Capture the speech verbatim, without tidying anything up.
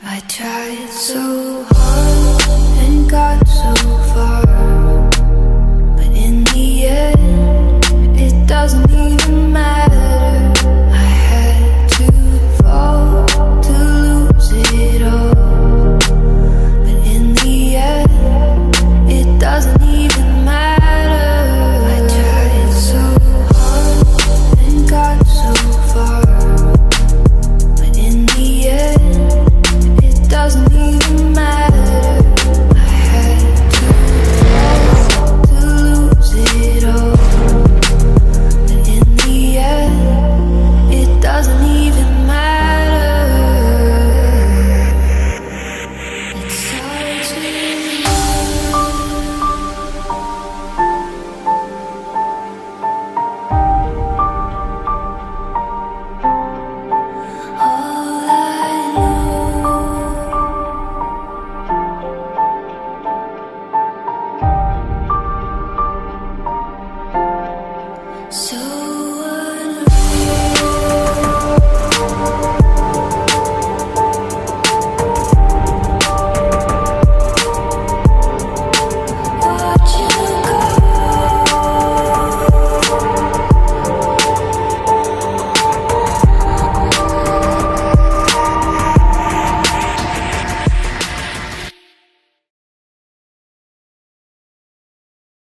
I tried so hard and got so far, but in the end, it doesn't even matter. I had to fall to lose it all, but in the end, it doesn't even matter. I tried so hard and got so far, but in the end, it doesn't even matter. I had to fall to lose it all, but in the end, it doesn't even matter. It's hard to all I know. So